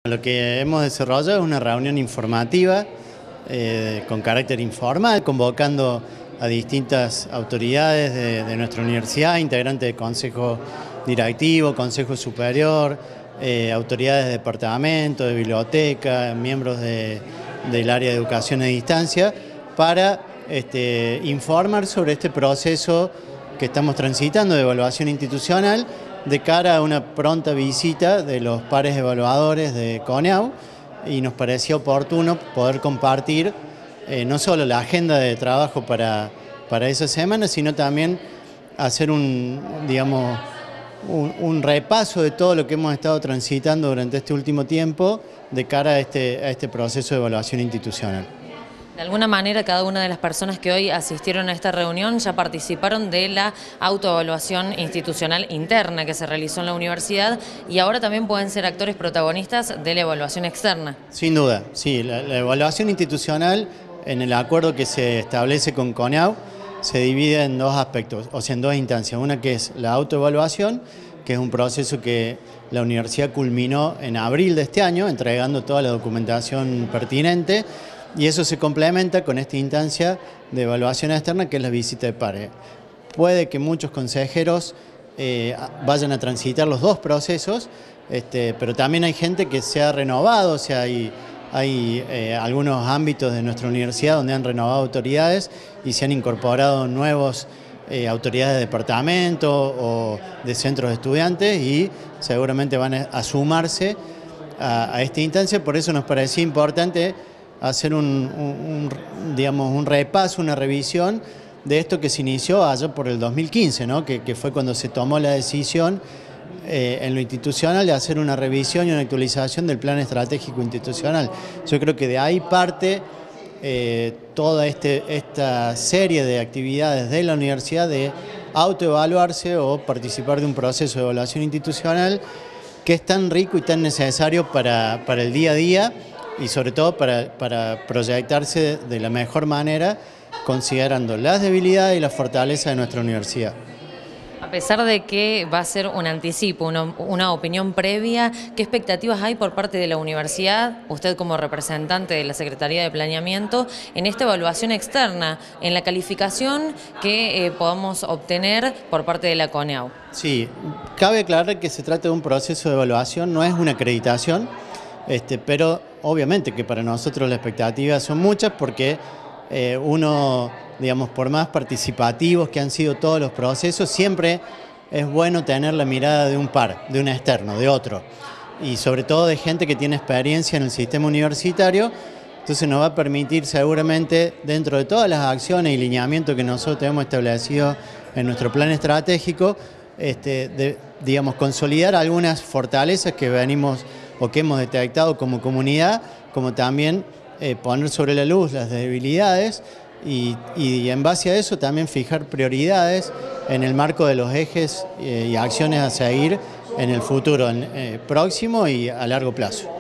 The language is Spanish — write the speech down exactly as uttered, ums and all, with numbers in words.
Lo que hemos desarrollado es una reunión informativa eh, con carácter informal, convocando a distintas autoridades de, de nuestra universidad, integrantes del Consejo Directivo, Consejo Superior, eh, autoridades de departamento, de biblioteca, miembros de, del área de educación a distancia, para este, informar sobre este proceso que estamos transitando de evaluación institucional, de cara a una pronta visita de los pares evaluadores de CONEAU, y nos parecía oportuno poder compartir eh, no solo la agenda de trabajo para, para esa semana, sino también hacer un, digamos, un, un repaso de todo lo que hemos estado transitando durante este último tiempo de cara a este, a este proceso de evaluación institucional. De alguna manera, cada una de las personas que hoy asistieron a esta reunión ya participaron de la autoevaluación institucional interna que se realizó en la universidad, y ahora también pueden ser actores protagonistas de la evaluación externa. Sin duda, sí. La, la evaluación institucional, en el acuerdo que se establece con CONEAU, se divide en dos aspectos, o sea, en dos instancias. Una que es la autoevaluación, que es un proceso que la universidad culminó en abril de este año, entregando toda la documentación pertinente, y eso se complementa con esta instancia de evaluación externa, que es la visita de pares. Puede que muchos consejeros eh, vayan a transitar los dos procesos, este, pero también hay gente que se ha renovado, o sea, hay, hay eh, algunos ámbitos de nuestra universidad donde han renovado autoridades y se han incorporado nuevos eh, autoridades de departamento o de centros de estudiantes, y seguramente van a, a sumarse a, a esta instancia. Por eso nos parecía importante hacer un, un, un, digamos, un repaso, una revisión de esto que se inició allá por el dos mil quince, ¿no? que, que fue cuando se tomó la decisión eh, en lo institucional de hacer una revisión y una actualización del plan estratégico institucional. Yo creo que de ahí parte eh, toda este, esta serie de actividades de la universidad de autoevaluarse o participar de un proceso de evaluación institucional que es tan rico y tan necesario para, para el día a día, y sobre todo para, para proyectarse de la mejor manera, considerando las debilidades y las fortalezas de nuestra universidad. A pesar de que va a ser un anticipo, una, una opinión previa, ¿qué expectativas hay por parte de la universidad, usted como representante de la Secretaría de Planeamiento, en esta evaluación externa, en la calificación que eh, podamos obtener por parte de la CONEAU? Sí, cabe aclarar que se trata de un proceso de evaluación, no es una acreditación, este, pero obviamente que para nosotros las expectativas son muchas, porque eh, uno, digamos, por más participativos que han sido todos los procesos, siempre es bueno tener la mirada de un par, de un externo, de otro, y sobre todo de gente que tiene experiencia en el sistema universitario. Entonces nos va a permitir seguramente, dentro de todas las acciones y lineamientos que nosotros tenemos establecido en nuestro plan estratégico, este, de, digamos, consolidar algunas fortalezas que venimos o que hemos detectado como comunidad, como también eh, poner sobre la luz las debilidades y, y en base a eso también fijar prioridades en el marco de los ejes eh, y acciones a seguir en el futuro en, eh, próximo y a largo plazo.